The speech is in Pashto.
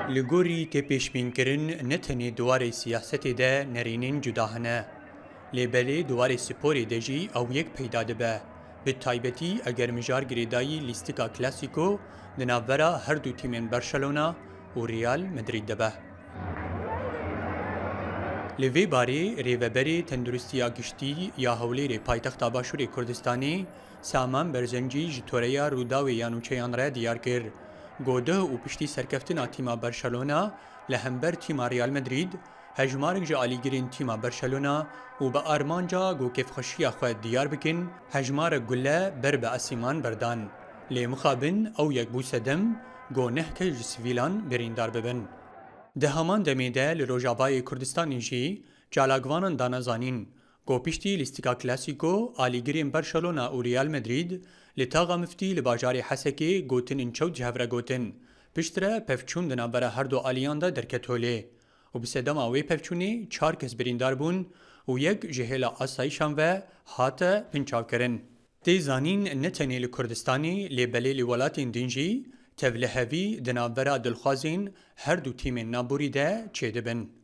لگوری تپیشبین کرن نتنی دوار سیاست ده نرینین جداهنه. لیبلی دوار سپوری دجی او یک پیدا دبه. به تایبتی اگر مجار گریدایی لیستیکا کلاسیکو دنابرا هر دو تیمین برشلونا و ریال مدرید دبه. لیوی باری ریوبری تندرستی آگشتی یا حولی پایتخت آباشوری کردستانی سامان برزنجی جتوریا روداوی یانوچیان را دیار کر. گوده و پشتی سرکفتنا تیما برشلونا لهمبر تیما ریال مدرید هجمارک جا آلیگرین تیما برشلونا و با آرمانجا گو کف خشیا خود دیار بکن هجمارک گله بر به اسیمان بردان. لی مخابن او یک بو سدم گو نهک جسویلان بریندار ببن. ده همان دمیده لروجابای کردستانی جی جالاگوانان دانازانین گو پشتی لیستیکا کلاسیکو آلیگرین برشلونا و ریال مدرید لتاغا مفتی لباجاری حسکی گوتن انچو جهورا گوتن پشتره پفچون دنابرا هر دو آلیان دا درکتوله و بسدام آوی پفچونی 4 کس بریندار بون و یک جهیلا آسایشان و هاته پنچاو کرن. دی زانین نتنی لکردستانی لیبلی لولاتین دینجی تولهوی دنابرا دلخوازین هر دو تیم نابوری ده چه دبن.